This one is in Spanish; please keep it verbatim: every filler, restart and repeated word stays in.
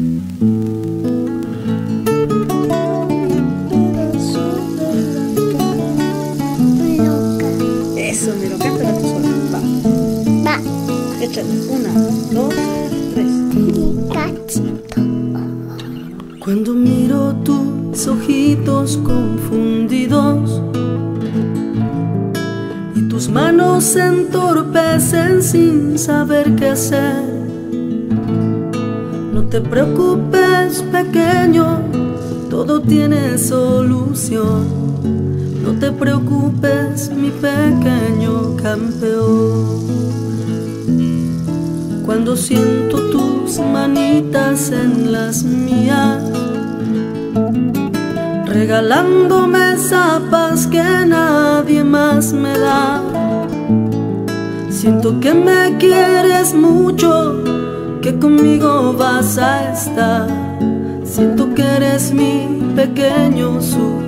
Eso, mira, cántala tú sola. Va. Va. Échale. Una, dos, tres. Cachito. Cuando miro tus ojitos confundidos y tus manos se entorpecen sin saber qué hacer, no te preocupes, pequeño, todo tiene solución. No te preocupes, mi pequeño campeón. Cuando siento tus manitas en las mías, regalándome esa paz que nadie más me da, siento que me quieres mucho, que conmigo vas a estar. Siento que eres mi pequeño sur.